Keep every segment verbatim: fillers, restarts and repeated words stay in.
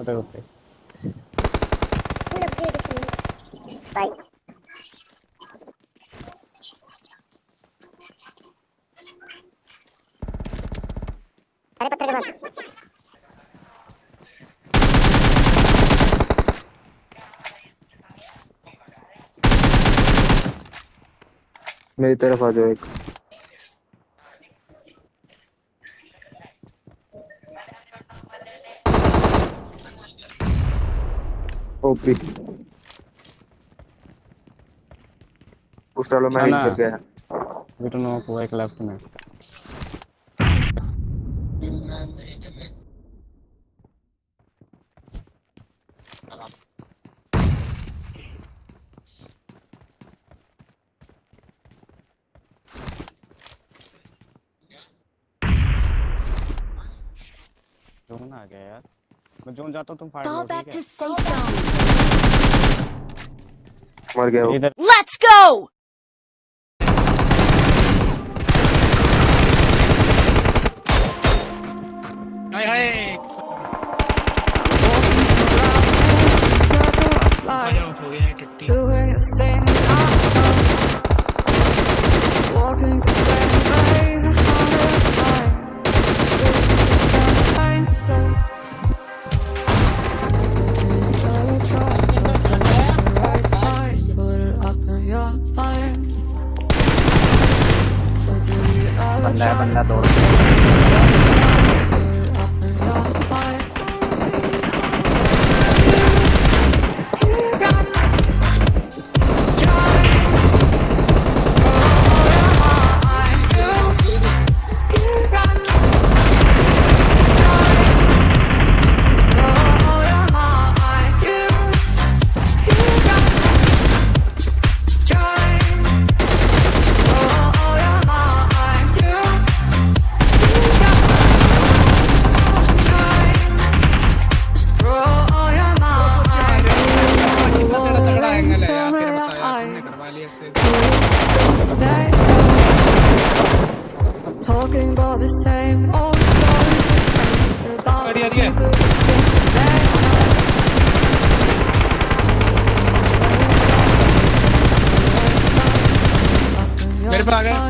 होते होते बाय अरे पत्थर के पास मेरी तरफ आ जाओ एक ओपी उस डालो मैं हिल कर गया बिटू नो को एक लेफ्ट में जोन आ गया यार मैं जोन जाता हूं तुम फाइट लो ठीक है मर गया वो लेट्स गो हाय हाय Walking the same ways a hundred times. Gotta try the right side, put it up in your mind. But do you ever बंदा है try बंदा दौड़ put it up in your mind? You got talking about the same old stories about the people who think they know. मेरे पे आ गए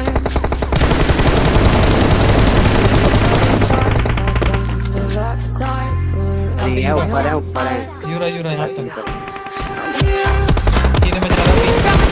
है ऊपर है ऊपर है यूरा यूरा यहाँ तक सीधे में जा रहा हूँ